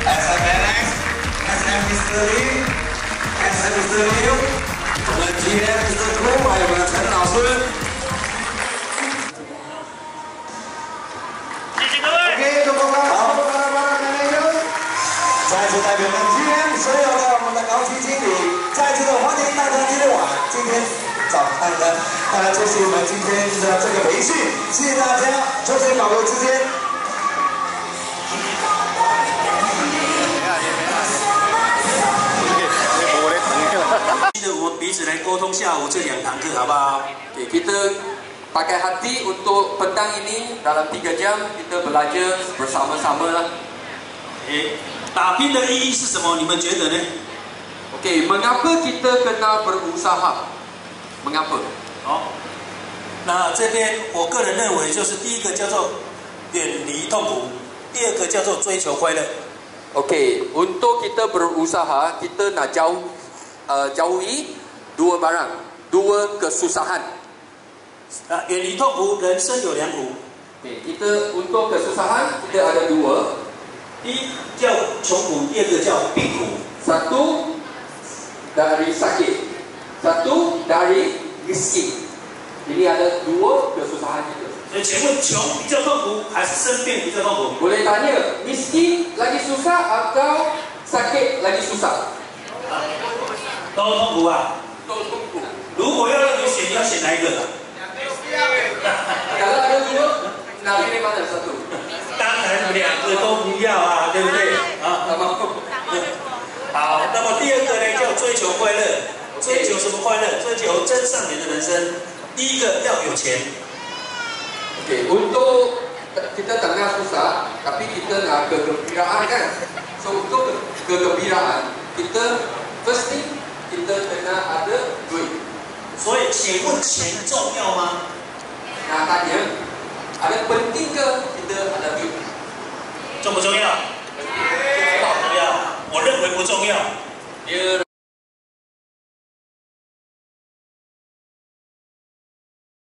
SMNX、SM Mr. Lee、SM Mr. Liu，我们今天 Mr. Kru 还有我们陈老师。 谢谢各位。 OK， 各位好，再次代表我们今天所有的我们的高级经理，再次的欢迎大家今天早上的，这是我们今天的这个培训，谢谢大家，祝福保佑之间。 我们彼此来沟通下午这2堂课，好不好？ Kita pakai hati untuk petang ini dalam 3 jam kita belajar bersama-sama lah. 打拼的意义是什么？你们觉得呢 Okey, mengapa kita kena berusaha? Mengapa? 好，那这边我个人认为，就是第一个叫做远离痛苦，第二个叫做追求快乐。 Okey, untuk kita berusaha, kita nak jauhi 2 barang, 2 kesusahan. 远离痛苦，人生有2苦。 Okey, kita untuk kesusahan kita ada 2. 第一叫穷苦，第二个叫病苦。 Satu dari sakit, satu dari miskin. Ini ada 2 kesusahan kita. 所以请问，穷比较痛苦，还是生病比较痛苦？ Boleh tanya, miskin lagi susah atau sakit lagi susah? 都痛苦啊！ Betul tunggu. 如果要让你选，你要选哪一个？ Kalau ada 2, nak pilih mana satu? 当然2个都不要啊，对不对？啊，好，那么第二个呢，叫追求快乐。追求什么快乐？追求真善美的人生。第一个要有钱。 Okey, untuk kita tengah susah, tapi kita nak kegembiraan kan? So untuk kegembiraan, kita first thing kita kena ada duit. 所以，请问钱重要吗？ Nak tanya, ada penting ke kita ada duit? 重不重要？重要。我认为不重要。 Dia